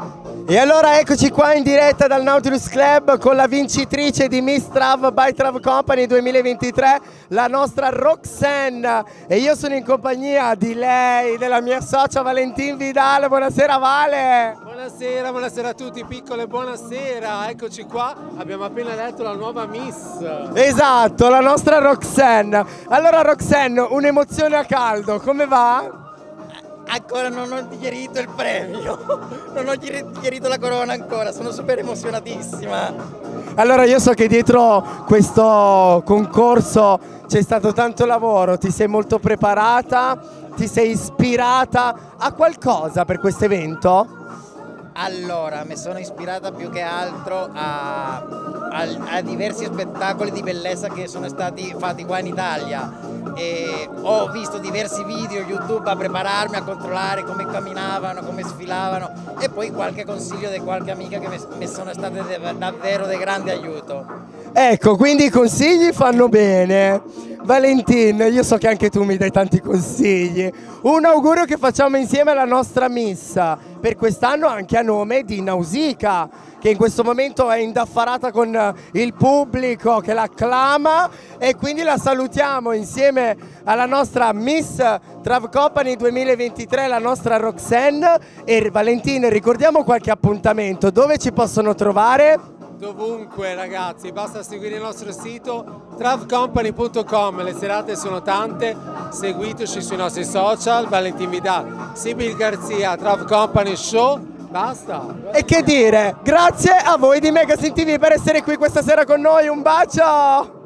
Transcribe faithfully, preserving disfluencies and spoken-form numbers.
E allora eccoci qua in diretta dal Nautilus Club con la vincitrice di Miss Trav by Trav Company duemilaventitré, la nostra Roxanne. E io sono in compagnia di lei, della mia socia Valentin Vidal. Buonasera Vale! Buonasera, buonasera a tutti, piccole, buonasera. Eccoci qua, abbiamo appena letto la nuova Miss. Esatto, la nostra Roxanne. Allora Roxanne, un'emozione a caldo, come va? Ancora non ho digerito il premio, non ho digerito la corona ancora, sono super emozionatissima. Allora io so che dietro questo concorso c'è stato tanto lavoro, ti sei molto preparata, ti sei ispirata a qualcosa per questo evento? Allora, mi sono ispirata più che altro a, a, a diversi spettacoli di bellezza che sono stati fatti qua in Italia. E ho visto diversi video YouTube a prepararmi, a controllare come camminavano, come sfilavano e poi qualche consiglio di qualche amica che mi sono state davvero di grande aiuto. Ecco, quindi i consigli fanno bene. Valentin, io so che anche tu mi dai tanti consigli. Un augurio che facciamo insieme alla nostra Miss, per quest'anno anche a nome di Nausicaa, che in questo momento è indaffarata con il pubblico che l'acclama, e quindi la salutiamo insieme alla nostra Miss Trav Company duemilaventitré, la nostra Roxanne. E Valentin, ricordiamo qualche appuntamento, dove ci possono trovare? Dovunque ragazzi, basta seguire il nostro sito trav company punto com, le serate sono tante, seguiteci sui nostri social, Valentin Vidal, Sibyl Garzia, Trav Company Show, basta. E che dire, grazie a voi di Magazine T V per essere qui questa sera con noi, un bacio!